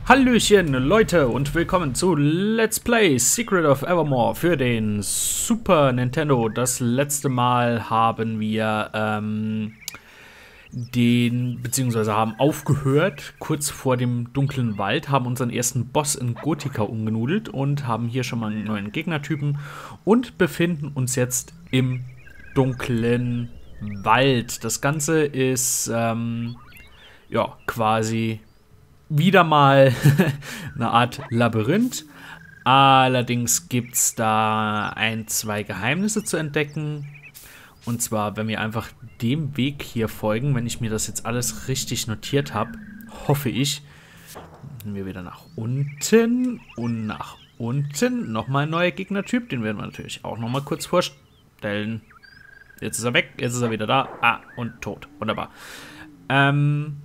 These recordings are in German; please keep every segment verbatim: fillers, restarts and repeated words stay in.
Hallöchen Leute und willkommen zu Let's Play Secret of Evermore für den Super Nintendo. Das letzte Mal haben wir ähm, den, beziehungsweise haben aufgehört, kurz vor dem dunklen Wald, haben unseren ersten Boss in Gotika umgenudelt und haben hier schon mal einen neuen Gegnertypen und befinden uns jetzt im dunklen Wald. Das Ganze ist ähm, ja quasi wieder mal eine Art Labyrinth. Allerdings gibt es da ein, zwei Geheimnisse zu entdecken. Und zwar, wenn wir einfach dem Weg hier folgen, wenn ich mir das jetzt alles richtig notiert habe, hoffe ich, gehen wir wieder nach unten und nach unten. Nochmal ein neuer Gegnertyp, den werden wir natürlich auch nochmal kurz vorstellen. Jetzt ist er weg, jetzt ist er wieder da. Ah, und tot. Wunderbar. Ähm...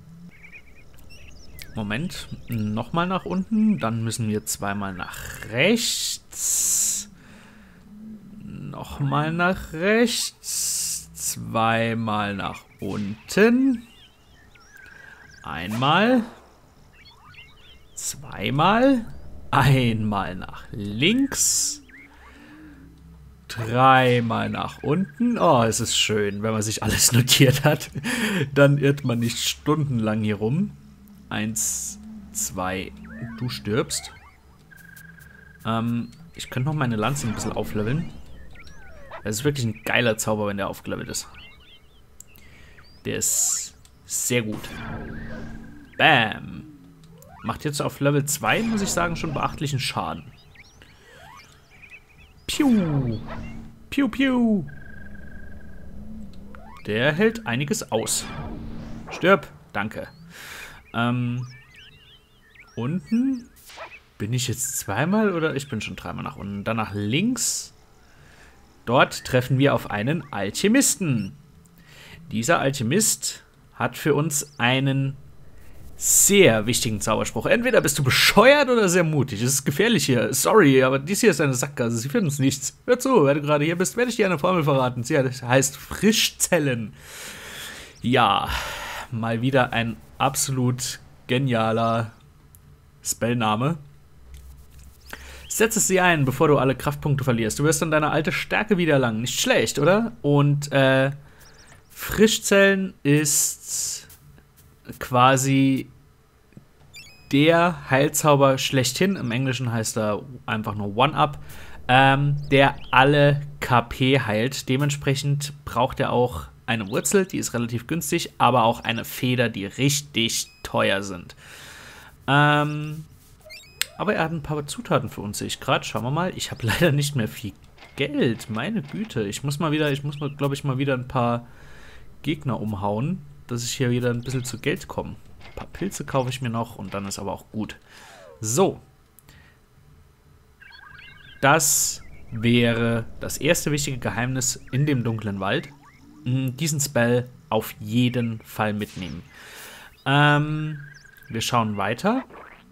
Moment, nochmal nach unten, dann müssen wir zweimal nach rechts, nochmal nach rechts, zweimal nach unten, einmal, zweimal, einmal nach links, dreimal nach unten. Oh, es ist schön, wenn man sich alles notiert hat, dann irrt man nicht stundenlang hier rum. Eins, zwei, du stirbst. Ähm, ich könnte noch meine Lanze ein bisschen aufleveln. Das ist wirklich ein geiler Zauber, wenn der aufgelevelt ist. Der ist sehr gut. Bam. Macht jetzt auf Level zwei, muss ich sagen, schon beachtlichen Schaden. Piu. Piu, piu. Der hält einiges aus. Stirb. Danke. Ähm, unten bin ich jetzt zweimal oder ich bin schon dreimal nach unten. Dann nach links. Dort treffen wir auf einen Alchemisten. Dieser Alchemist hat für uns einen sehr wichtigen Zauberspruch. Entweder bist du bescheuert oder sehr mutig. Es ist gefährlich hier. Sorry, aber dies hier ist eine Sackgasse. Sie finden uns nichts. Hör zu, wenn du gerade hier bist, werde ich dir eine Formel verraten. Sie heißt Frischzellen. Ja, mal wieder ein absolut genialer Spellname. Setze sie ein, bevor du alle Kraftpunkte verlierst. Du wirst dann deine alte Stärke wiedererlangen. Nicht schlecht, oder? Und äh, Frischzellen ist quasi der Heilzauber schlechthin. Im Englischen heißt er einfach nur One-Up, ähm, der alle K P heilt. Dementsprechend braucht er auch eine Wurzel, die ist relativ günstig, aber auch eine Feder, die richtig teuer sind. Ähm, aber er hat ein paar Zutaten für uns, sehe ich gerade. Schauen wir mal. Ich habe leider nicht mehr viel Geld. Meine Güte. Ich muss mal wieder, ich muss, glaube ich, mal wieder ein paar Gegner umhauen, dass ich hier wieder ein bisschen zu Geld komme. Ein paar Pilze kaufe ich mir noch und dann ist aber auch gut. So. Das wäre das erste wichtige Geheimnis in dem dunklen Wald. Diesen Spell auf jeden Fall mitnehmen. Ähm, wir schauen weiter.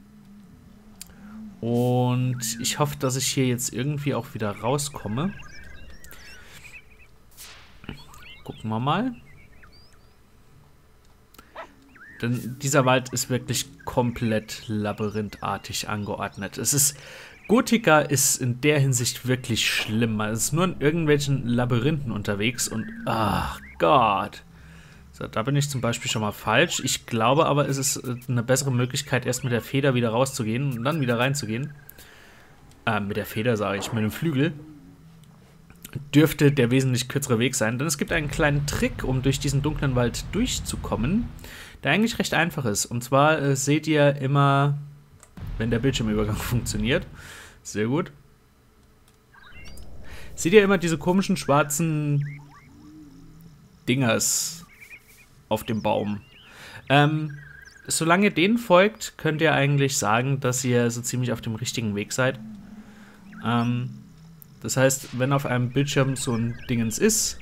Und ich hoffe, dass ich hier jetzt irgendwie auch wieder rauskomme. Gucken wir mal. Denn dieser Wald ist wirklich komplett labyrinthartig angeordnet. Es ist... Gotika ist in der Hinsicht wirklich schlimm. Man ist nur in irgendwelchen Labyrinthen unterwegs und ach Gott. So, da bin ich zum Beispiel schon mal falsch. Ich glaube aber, es ist eine bessere Möglichkeit, erst mit der Feder wieder rauszugehen und dann wieder reinzugehen. Äh, mit der Feder sage ich, mit dem Flügel. Dürfte der wesentlich kürzere Weg sein, denn es gibt einen kleinen Trick, um durch diesen dunklen Wald durchzukommen, der eigentlich recht einfach ist. Und zwar äh, seht ihr immer, wenn der Bildschirmübergang funktioniert. Sehr gut. Seht ihr immer diese komischen schwarzen Dingers auf dem Baum? Ähm, solange ihr denen folgt, könnt ihr eigentlich sagen, dass ihr so ziemlich auf dem richtigen Weg seid. Ähm, das heißt, wenn auf einem Bildschirm so ein Dingens ist,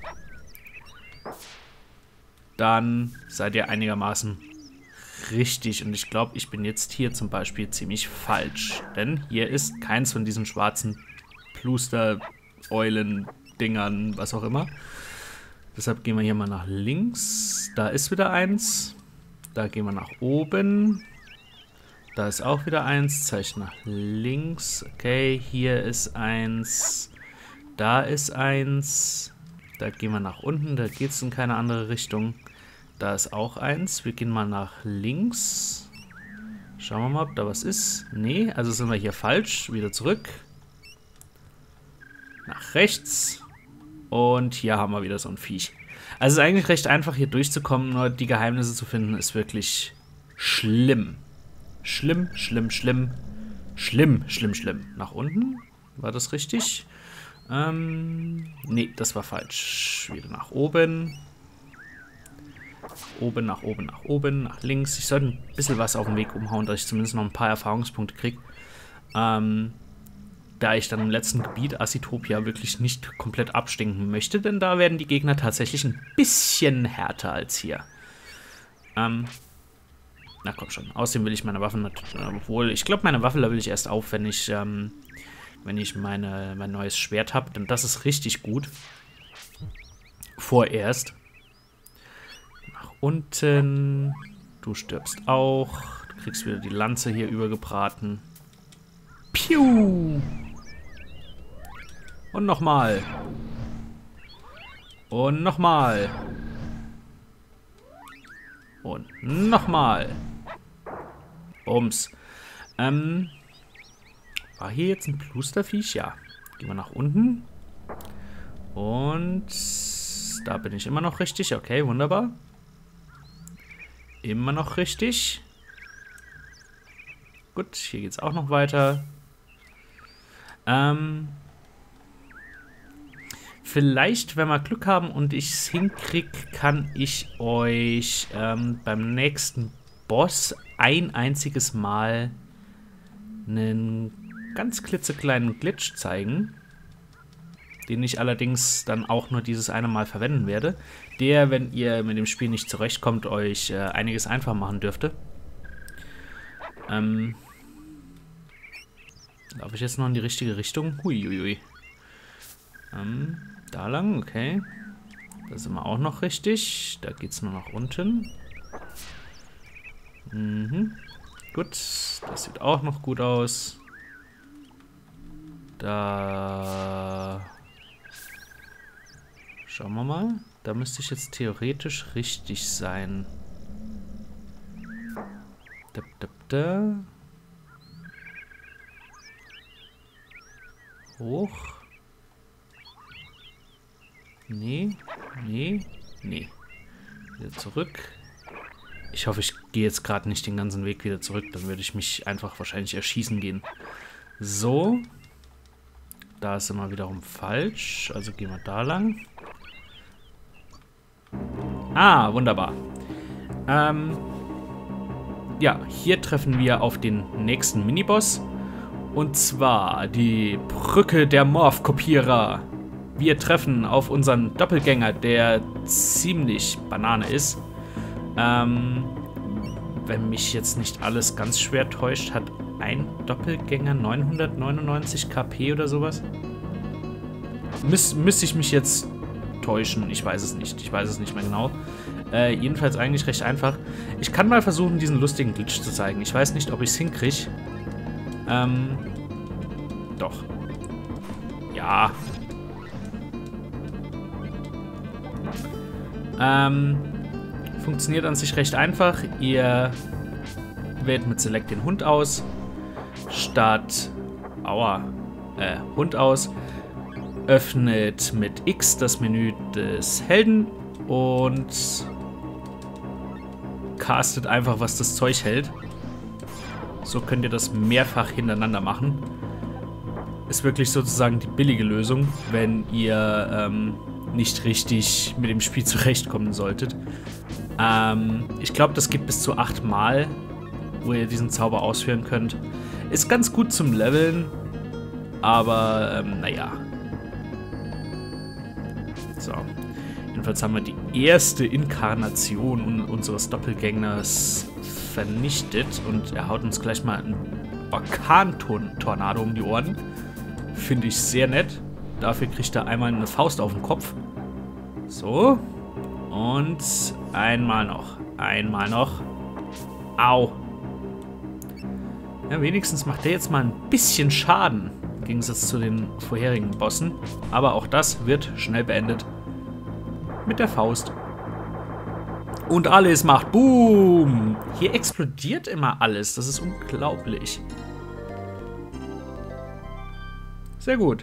dann seid ihr einigermaßen richtig, und ich glaube, ich bin jetzt hier zum Beispiel ziemlich falsch. Denn hier ist keins von diesen schwarzen Pluster, Eulen, Dingern, was auch immer. Deshalb gehen wir hier mal nach links. Da ist wieder eins. Da gehen wir nach oben. Da ist auch wieder eins. Zeichen nach links. Okay, hier ist eins. Da ist eins. Da gehen wir nach unten. Da geht es in keine andere Richtung. Da ist auch eins. Wir gehen mal nach links. Schauen wir mal, ob da was ist. Nee, also sind wir hier falsch. Wieder zurück. Nach rechts. Und hier haben wir wieder so ein Viech. Also es ist eigentlich recht einfach, hier durchzukommen. Nur die Geheimnisse zu finden, ist wirklich schlimm. Schlimm, schlimm, schlimm. Schlimm, schlimm, schlimm. Nach unten? War das richtig? Ähm, nee, das war falsch. Wieder nach oben. Oben, nach oben, nach oben, nach links. Ich sollte ein bisschen was auf den Weg umhauen, dass ich zumindest noch ein paar Erfahrungspunkte kriege. Ähm, da ich dann im letzten Gebiet, Asitopia, wirklich nicht komplett abstinken möchte, denn da werden die Gegner tatsächlich ein bisschen härter als hier. Ähm, na komm schon. Außerdem will ich meine Waffen, obwohl, ich glaube, meine Waffe level ich erst auf, wenn ich, ähm, wenn ich meine, mein neues Schwert habe, denn das ist richtig gut. Vorerst. Nach unten. Du stirbst auch. Du kriegst wieder die Lanze hier übergebraten. Piu! Und nochmal. Und nochmal. Und nochmal. Bums. Ähm. War hier jetzt ein Plusterviech? Ja. Gehen wir nach unten. Und da bin ich immer noch richtig. Okay, wunderbar. Immer noch richtig. Gut, hier geht es auch noch weiter. Ähm. Vielleicht, wenn wir Glück haben und ich es hinkriege, kann ich euch ähm, beim nächsten Boss ein einziges Mal einen ganz klitzekleinen Glitch zeigen, den ich allerdings dann auch nur dieses eine Mal verwenden werde, der, wenn ihr mit dem Spiel nicht zurechtkommt, euch äh, einiges einfach machen dürfte. Ähm, laufe ich jetzt noch in die richtige Richtung? Huiuiui. Ähm, da lang, okay. Da sind wir auch noch richtig. Da geht es nur nach unten. Mhm. Gut, das sieht auch noch gut aus. Da... Schauen wir mal. Da müsste ich jetzt theoretisch richtig sein. Da, da, da. Hoch. Nee, nee, nee. Wieder zurück. Ich hoffe, ich gehe jetzt gerade nicht den ganzen Weg wieder zurück. Dann würde ich mich einfach wahrscheinlich erschießen gehen. So. Da ist immer wiederum falsch. Also gehen wir da lang. Ah, wunderbar. Ähm, ja, hier treffen wir auf den nächsten Miniboss. Und zwar die Brücke der Morph-Kopierer. Wir treffen auf unseren Doppelgänger, der ziemlich Banane ist. Ähm, wenn mich jetzt nicht alles ganz schwer täuscht, hat ein Doppelgänger neunhundertneunundneunzig K P oder sowas. Müs müsste ich mich jetzt täuschen, ich weiß es nicht. Ich weiß es nicht mehr genau. Äh, jedenfalls eigentlich recht einfach. Ich kann mal versuchen, diesen lustigen Glitch zu zeigen. Ich weiß nicht, ob ich es hinkriege. Ähm, doch. Ja. Ähm, funktioniert an sich recht einfach. Ihr wählt mit Select den Hund aus. Statt Aua, äh, Hund aus. Öffnet mit X das Menü des Helden und castet einfach, was das Zeug hält. So könnt ihr das mehrfach hintereinander machen. Ist wirklich sozusagen die billige Lösung, wenn ihr ähm, nicht richtig mit dem Spiel zurechtkommen solltet. Ähm, ich glaube, das geht bis zu acht Mal, wo ihr diesen Zauber ausführen könnt. Ist ganz gut zum Leveln, aber ähm, naja. So. Jedenfalls haben wir die erste Inkarnation unseres Doppelgängers vernichtet und er haut uns gleich mal einen Orkantornado um die Ohren. Finde ich sehr nett. Dafür kriegt er einmal eine Faust auf den Kopf. So. Und einmal noch. Einmal noch. Au. Ja, wenigstens macht der jetzt mal ein bisschen Schaden. Im Gegensatz zu den vorherigen Bossen. Aber auch das wird schnell beendet. Mit der Faust. Und alles macht Boom. Hier explodiert immer alles. Das ist unglaublich. Sehr gut.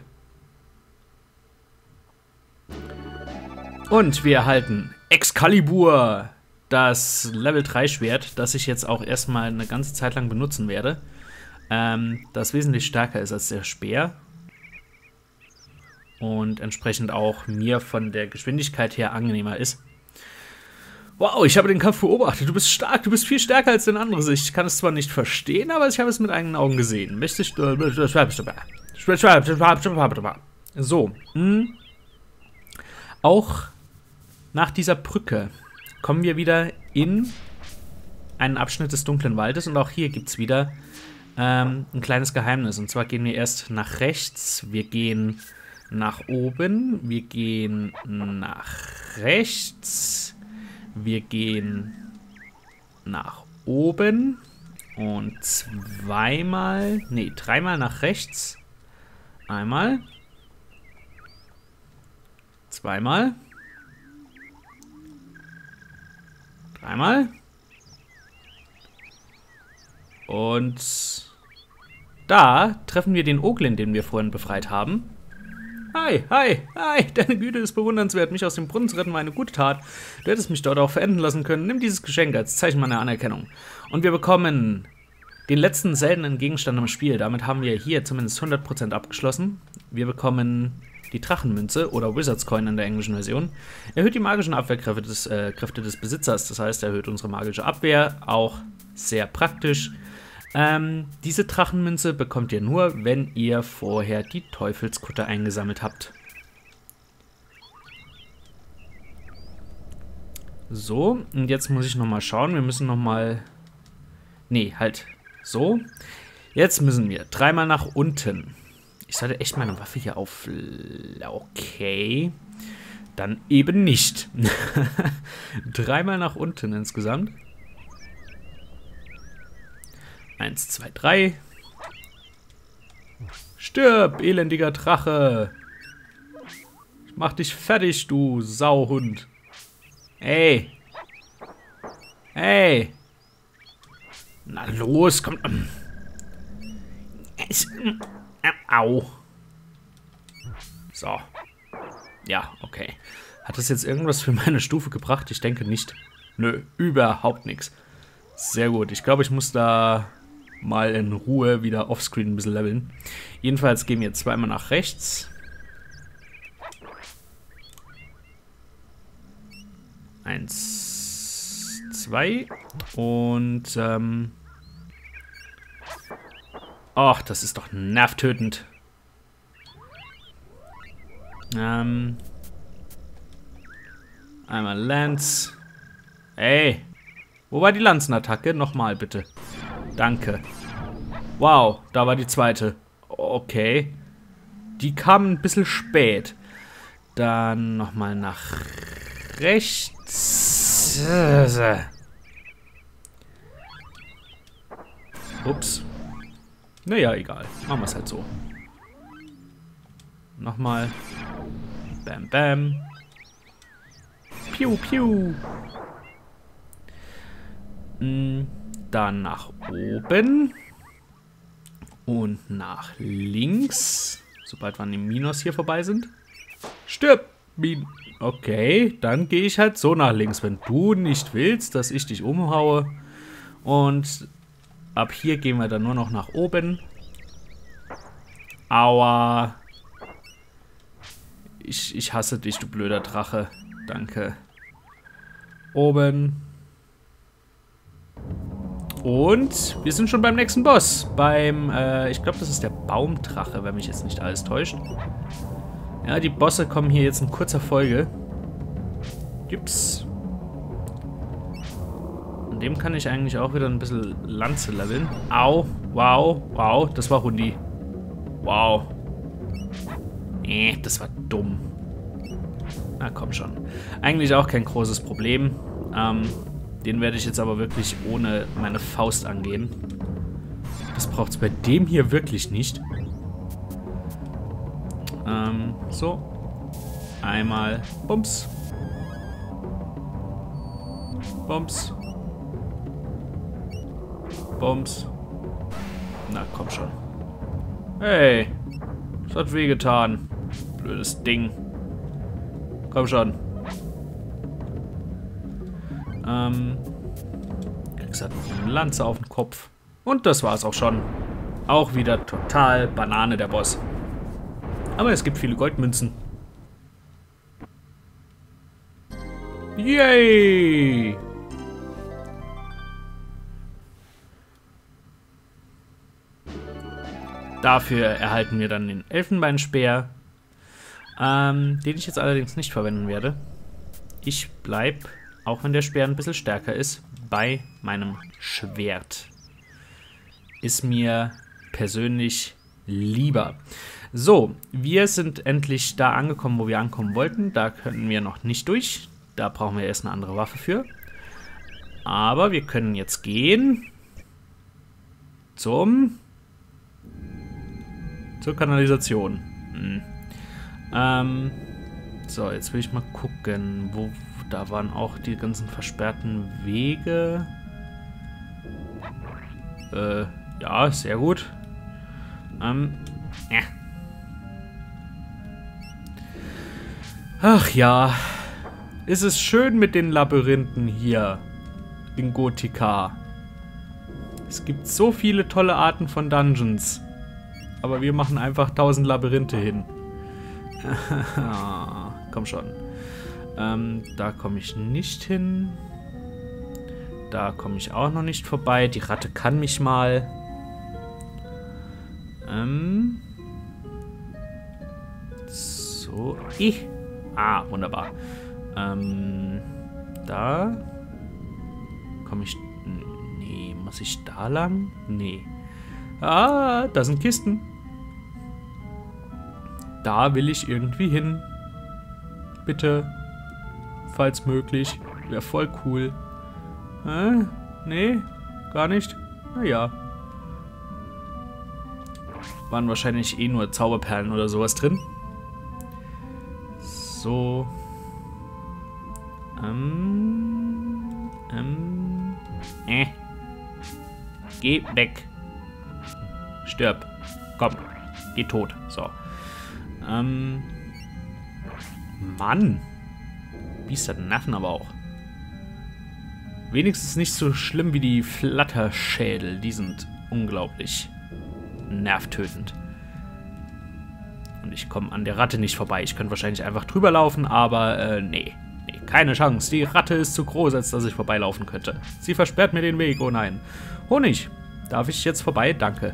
Und wir erhalten Excalibur. Das Level drei Schwert, das ich jetzt auch erstmal eine ganze Zeit lang benutzen werde. Ähm, das wesentlich stärker ist als der Speer. Und entsprechend auch mir von der Geschwindigkeit her angenehmer ist. Wow, ich habe den Kampf beobachtet. Du bist stark, du bist viel stärker als den anderen. Ich kann es zwar nicht verstehen, aber ich habe es mit eigenen Augen gesehen. Mächtig. So. Hm. Auch nach dieser Brücke kommen wir wieder in einen Abschnitt des dunklen Waldes. Und auch hier gibt es wieder ähm, ein kleines Geheimnis. Und zwar gehen wir erst nach rechts. Wir gehen nach oben. Wir gehen nach rechts. Wir gehen nach oben und zweimal, nee, dreimal nach rechts. Einmal. Zweimal. Dreimal. Und da treffen wir den Oglin, den wir vorhin befreit haben. Hi, hi, hi, deine Güte ist bewundernswert. Mich aus dem Brunnen zu retten war eine gute Tat. Du hättest mich dort auch verenden lassen können. Nimm dieses Geschenk als Zeichen meiner Anerkennung. Und wir bekommen den letzten seltenen Gegenstand im Spiel. Damit haben wir hier zumindest hundert Prozent abgeschlossen. Wir bekommen die Drachenmünze oder Wizard's Coin in der englischen Version. Erhöht die magischen Abwehrkräfte des, äh, Kräfte des Besitzers. Das heißt, erhöht unsere magische Abwehr. Auch sehr praktisch. Ähm, diese Drachenmünze bekommt ihr nur, wenn ihr vorher die Teufelskutte eingesammelt habt. So, und jetzt muss ich nochmal schauen. Wir müssen nochmal... Nee, halt. So. Jetzt müssen wir dreimal nach unten. Ich sollte echt meine Waffe hier auf... Okay. Dann eben nicht. Dreimal nach unten insgesamt. Eins, zwei, drei. Stirb, elendiger Drache. Ich mach dich fertig, du Sauhund. Ey. Ey. Na los, komm. Au. So. Ja, okay. Hat das jetzt irgendwas für meine Stufe gebracht? Ich denke nicht. Nö, überhaupt nichts. Sehr gut. Ich glaube, ich muss da mal in Ruhe wieder offscreen ein bisschen leveln. Jedenfalls gehen wir zweimal nach rechts. Eins, zwei. Und, ähm... ach, das ist doch nervtötend. Ähm... Einmal Lance. Ey! Wo war die Lanzenattacke? Nochmal, bitte. Danke. Wow, da war die zweite. Okay. Die kam ein bisschen spät. Dann nochmal nach rechts. Ups. Naja, egal. Machen wir es halt so. Nochmal. Bam, bam. Piu, piu. Dann nach oben. Und nach links. Sobald wir an dem Minus hier vorbei sind. Stirb! Okay, dann gehe ich halt so nach links. Wenn du nicht willst, dass ich dich umhaue. Und ab hier gehen wir dann nur noch nach oben. Aua. Ich, ich hasse dich, du blöder Drache. Danke. Oben. Und wir sind schon beim nächsten Boss. Beim, äh, ich glaube, das ist der Baumdrache, wenn mich jetzt nicht alles täuscht. Ja, die Bosse kommen hier jetzt in kurzer Folge. Gips. An dem kann ich eigentlich auch wieder ein bisschen Lanze leveln. Au, wow, wow, das war Hundi. Wow. Nee, das war dumm. Na komm schon. Eigentlich auch kein großes Problem. Ähm... Den werde ich jetzt aber wirklich ohne meine Faust angehen. Das braucht es bei dem hier wirklich nicht. Ähm, so. Einmal. Bums. Bums. Bums. Na, komm schon. Hey. Das hat wehgetan. Blödes Ding. Komm schon. Ähm. Kriegst halt noch eine Lanze auf den Kopf. Und das war's auch schon. Auch wieder total Banane, der Boss. Aber es gibt viele Goldmünzen. Yay! Dafür erhalten wir dann den Elfenbeinspeer, ähm, den ich jetzt allerdings nicht verwenden werde. Ich bleibe, auch wenn der Speer ein bisschen stärker ist, bei meinem Schwert. Ist mir persönlich lieber. So, wir sind endlich da angekommen, wo wir ankommen wollten. Da können wir noch nicht durch. Da brauchen wir erst eine andere Waffe für. Aber wir können jetzt gehen zum... zur Kanalisation. Hm. Ähm, so, jetzt will ich mal gucken, wo... Da waren auch die ganzen versperrten Wege. Äh, ja, sehr gut. Ähm, ja. Ach ja. Ist es schön mit den Labyrinthen hier in Gothica. Es gibt so viele tolle Arten von Dungeons. Aber wir machen einfach tausend Labyrinthe hin. Komm schon. Ähm, da komme ich nicht hin. Da komme ich auch noch nicht vorbei. Die Ratte kann mich mal. Ähm. So. Ich. Ah, wunderbar. Ähm. Da. Komme ich... Nee, muss ich da lang? Nee. Ah, da sind Kisten. Da will ich irgendwie hin. Bitte. Falls möglich. Wäre voll cool. Äh? Nee? Gar nicht? Naja. Waren wahrscheinlich eh nur Zauberperlen oder sowas drin. So. Ähm. Ähm. Äh. Geh weg. Stirb. Komm. Geh tot. So. Ähm. Mann. Biester nerven aber auch. Wenigstens nicht so schlimm wie die Flatterschädel. Die sind unglaublich nervtötend. Und ich komme an der Ratte nicht vorbei. Ich könnte wahrscheinlich einfach drüber laufen, aber äh, nee. Nee, keine Chance. Die Ratte ist zu groß, als dass ich vorbeilaufen könnte. Sie versperrt mir den Weg. Oh nein. Honig. Darf ich jetzt vorbei? Danke.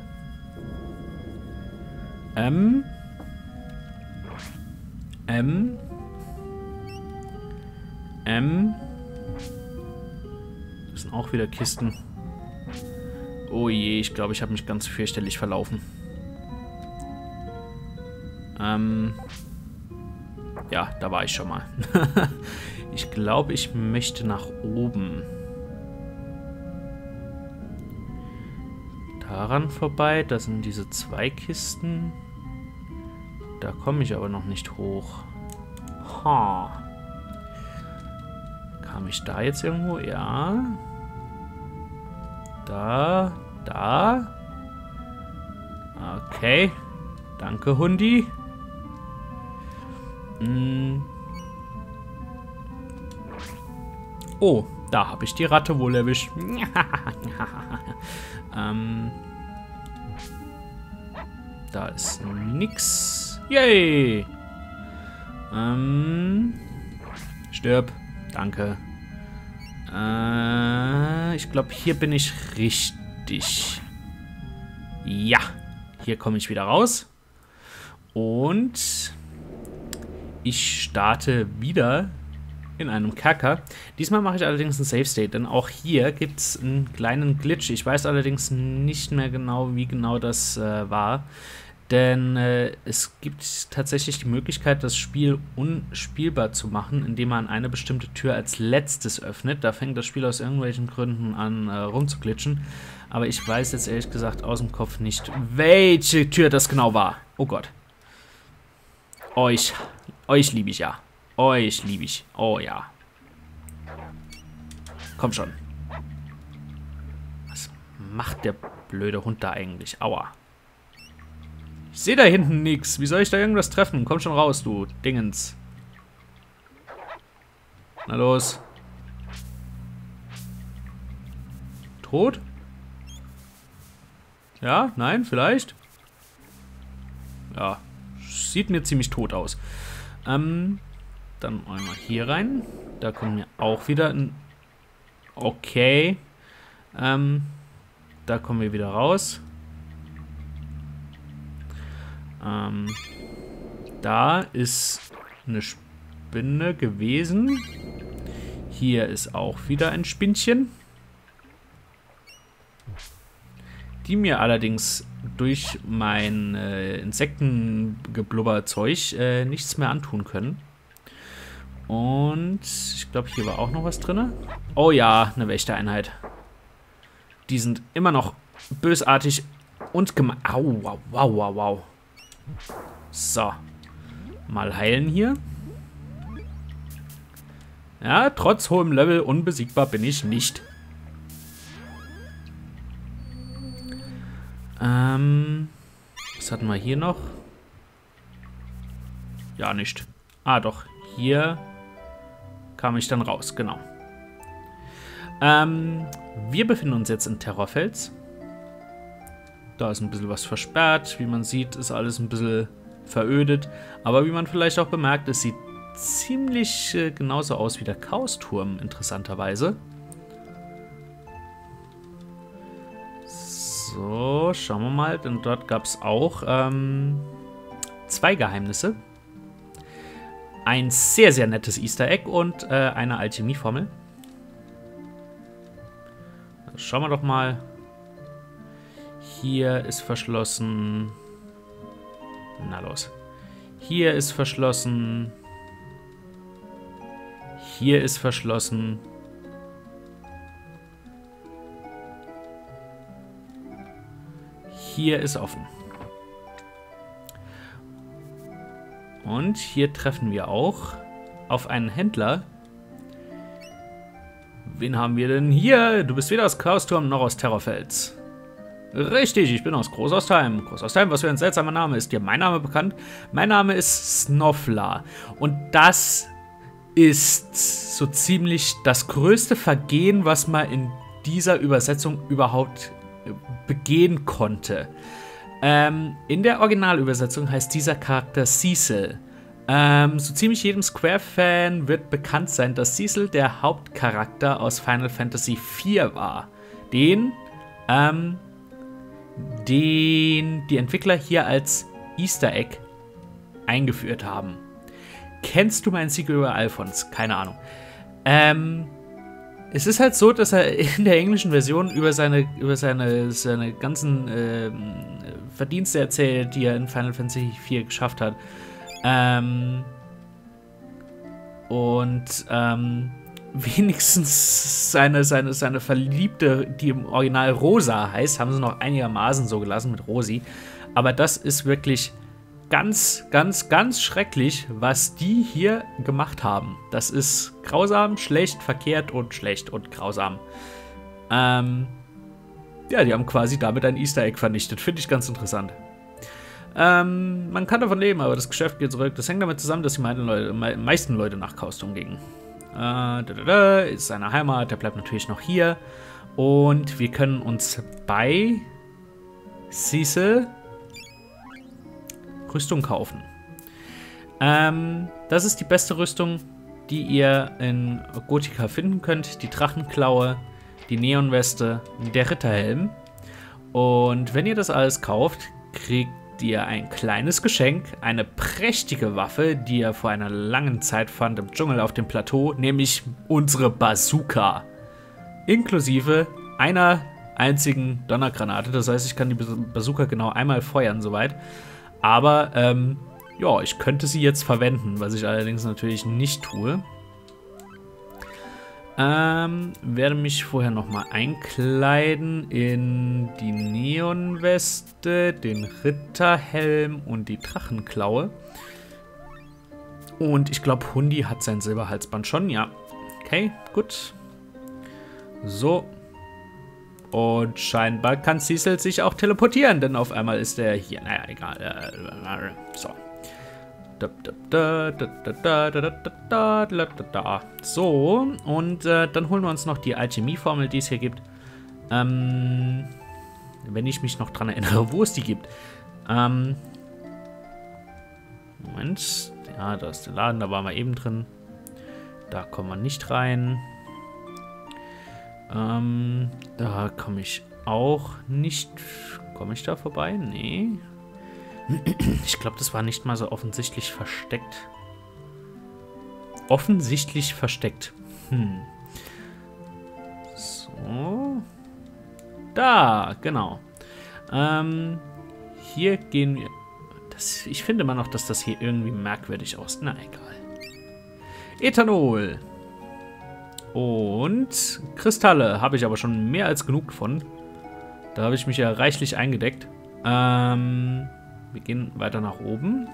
Ähm. Ähm. Ähm. Das sind auch wieder Kisten. Oh je, ich glaube, ich habe mich ganz fürchterlich verlaufen. Ähm. Ja, da war ich schon mal. Ich glaube, ich möchte nach oben. Daran vorbei, das sind diese zwei Kisten. Da komme ich aber noch nicht hoch. Ha. Kam ich da jetzt irgendwo? Ja. Da. Da. Okay. Danke, Hundi. Hm. Oh, da habe ich die Ratte wohl erwischt. ähm. Da ist nix. Yay. Ähm. Stirb. Danke. Äh, ich glaube, hier bin ich richtig. Ja. Hier komme ich wieder raus. Und ich starte wieder in einem Kerker. Diesmal mache ich allerdings ein Save State, denn auch hier gibt es einen kleinen Glitch. Ich weiß allerdings nicht mehr genau, wie genau das äh, war. Denn äh, es gibt tatsächlich die Möglichkeit, das Spiel unspielbar zu machen, indem man eine bestimmte Tür als letztes öffnet. Da fängt das Spiel aus irgendwelchen Gründen an äh, rumzuglitschen. Aber ich weiß jetzt ehrlich gesagt aus dem Kopf nicht, welche Tür das genau war. Oh Gott. Euch, euch liebe ich ja. Euch liebe ich. Oh ja. Komm schon. Was macht der blöde Hund da eigentlich? Aua. Ich sehe da hinten nichts. Wie soll ich da irgendwas treffen? Komm schon raus, du Dingens. Na los. Tot? Ja? Nein? Vielleicht? Ja. Sieht mir ziemlich tot aus. Ähm, dann einmal hier rein. Da kommen wir auch wieder ein... Okay. Ähm, da kommen wir wieder raus. Ähm, da ist eine Spinne gewesen. Hier ist auch wieder ein Spinnchen. Die mir allerdings durch mein äh, Insektengeblubberzeug äh, nichts mehr antun können. Und ich glaube, hier war auch noch was drin. Oh ja, eine Wächtereinheit. Die sind immer noch bösartig und gemein. Au, wow, wow, wow, wow. So. Mal heilen hier. Ja, trotz hohem Level unbesiegbar bin ich nicht. Ähm, was hatten wir hier noch? Ja, nicht. Ah, doch. Hier kam ich dann raus, genau. Ähm, wir befinden uns jetzt in Terrorfels. Da ist ein bisschen was versperrt. Wie man sieht, ist alles ein bisschen verödet. Aber wie man vielleicht auch bemerkt, es sieht ziemlich äh, genauso aus wie der Chaosturm, interessanterweise. So, schauen wir mal. Denn dort gab es auch ähm, zwei Geheimnisse. Ein sehr, sehr nettes Easter Egg und äh, eine Alchemieformel. Also schauen wir doch mal. Hier ist verschlossen. Na los. Hier ist verschlossen. Hier ist verschlossen. Hier ist offen. Und hier treffen wir auch auf einen Händler. Wen haben wir denn hier? Du bist weder aus Chaosturm noch aus Terrorfels. Richtig, ich bin aus Großostheim. Großostheim, was für ein seltsamer Name. Ist dir mein Name bekannt? Mein Name ist Snofla. Und das ist so ziemlich das größte Vergehen, was man in dieser Übersetzung überhaupt begehen konnte. Ähm, in der Originalübersetzung heißt dieser Charakter Cecil. Ähm, so ziemlich jedem Square-Fan wird bekannt sein, dass Cecil der Hauptcharakter aus Final Fantasy vier war. Den, ähm, den die Entwickler hier als Easter Egg eingeführt haben. Kennst du meinen Siegel über Alphons? Keine Ahnung. Ähm, es ist halt so, dass er in der englischen Version über seine, über seine, seine ganzen ähm, Verdienste erzählt, die er in Final Fantasy vier geschafft hat. Ähm, und ähm, wenigstens seine, seine, seine Verliebte, die im Original Rosa heißt, haben sie noch einigermaßen so gelassen mit Rosi. Aber das ist wirklich ganz, ganz, ganz schrecklich, was die hier gemacht haben. Das ist grausam, schlecht, verkehrt und schlecht und grausam. Ähm, ja, die haben quasi damit ein Easter Egg vernichtet. Finde ich ganz interessant. Ähm, man kann davon leben, aber das Geschäft geht zurück. Das hängt damit zusammen, dass die meisten Leute, me meisten Leute nach Chaosturm gingen. Äh, da, da, da, ist seine Heimat, der bleibt natürlich noch hier. Und wir können uns bei Cecil Rüstung kaufen. Ähm, das ist die beste Rüstung, die ihr in Gothica finden könnt. Die Drachenklaue, die Neonweste, der Ritterhelm. Und wenn ihr das alles kauft, kriegt ihr ein kleines Geschenk, eine prächtige Waffe, die ihr vor einer langen Zeit fand im Dschungel auf dem Plateau, nämlich unsere Bazooka. Inklusive einer einzigen Donnergranate. Das heißt, ich kann die Bazooka genau einmal feuern, soweit. Aber, ähm, ja, ich könnte sie jetzt verwenden, was ich allerdings natürlich nicht tue. Ähm, werde mich vorher nochmal einkleiden in die Neonweste, den Ritterhelm und die Drachenklaue. Und ich glaube, Hundi hat sein Silberhalsband schon, ja. Okay, gut. So. Und scheinbar kann Cecil sich auch teleportieren, denn auf einmal ist er hier. Naja, egal. So. So, und äh, dann holen wir uns noch die Alchemie-Formel, die es hier gibt. Ähm, wenn ich mich noch dran erinnere, wo es die gibt. Ähm, Moment. Ja, da ist der Laden, da waren wir eben drin. Da kommen wir nicht rein. Ähm, da komme ich auch nicht. Komme ich da vorbei? Nee. Ich glaube, das war nicht mal so offensichtlich versteckt. Offensichtlich versteckt. Hm. So. Da, genau. Ähm, hier gehen wir... Das, ich finde immer noch, dass das hier irgendwie merkwürdig aussieht. Na, egal. Ethanol. Und Kristalle habe ich aber schon mehr als genug von. Da habe ich mich ja reichlich eingedeckt. Ähm... Wir gehen weiter nach oben.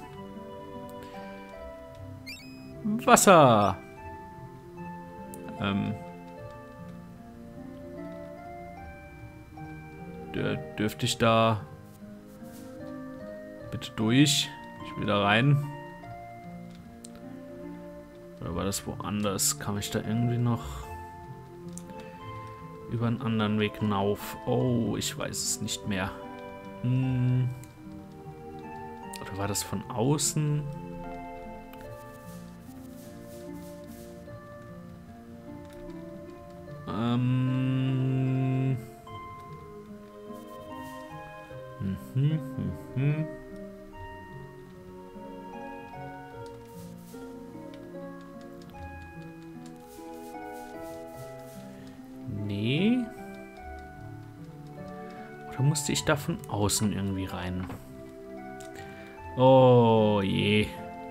Wasser. Ähm. Dürfte ich da bitte durch? Ich will da rein. Oder war das woanders? Kann ich da irgendwie noch über einen anderen Weg hinauf? Oh, ich weiß es nicht mehr. Hm. Oder war das von außen? Ähm. Mhm, mhm. Nee. Oder musste ich da von außen irgendwie rein? Oh je.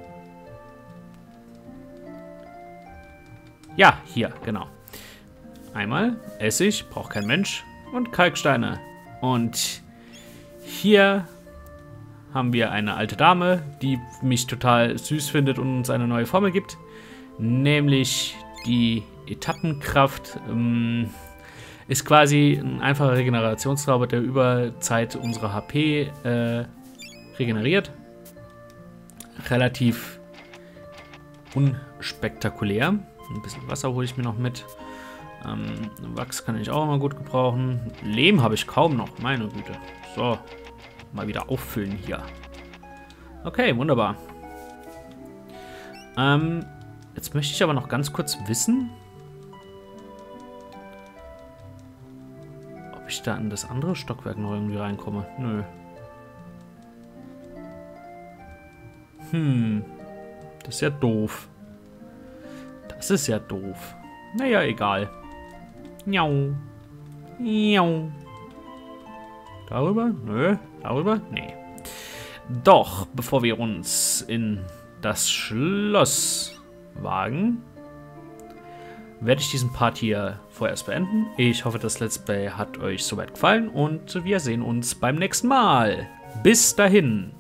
Ja, hier, genau. Einmal Essig, braucht kein Mensch. Und Kalksteine. Und hier haben wir eine alte Dame, die mich total süß findet und uns eine neue Formel gibt. Nämlich die Etappenkraft. Ähm, ist quasi ein einfacher Regenerationszauber, der über Zeit unsere H P äh, regeneriert. Relativ unspektakulär. Ein bisschen Wasser hole ich mir noch mit. Ähm, Wachs kann ich auch immer gut gebrauchen. Lehm habe ich kaum noch, meine Güte. So, mal wieder auffüllen hier. Okay, wunderbar. Ähm, jetzt möchte ich aber noch ganz kurz wissen, ob ich da in das andere Stockwerk noch irgendwie reinkomme. Nö. Hm, das ist ja doof. Das ist ja doof. Naja, egal. Miau. Miau. Darüber? Nö. Darüber? Nee. Doch, bevor wir uns in das Schloss wagen, werde ich diesen Part hier vorerst beenden. Ich hoffe, das Let's Play hat euch soweit gefallen und wir sehen uns beim nächsten Mal. Bis dahin.